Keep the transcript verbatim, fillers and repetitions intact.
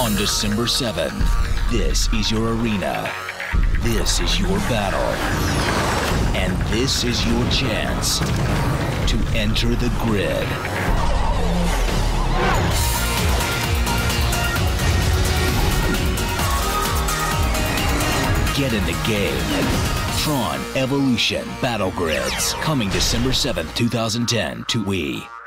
On December seventh, this is your arena. This is your battle. And this is your chance to enter the grid. Get in the game. Tron Evolution Battle Grids, coming December seventh, two thousand ten to Wii.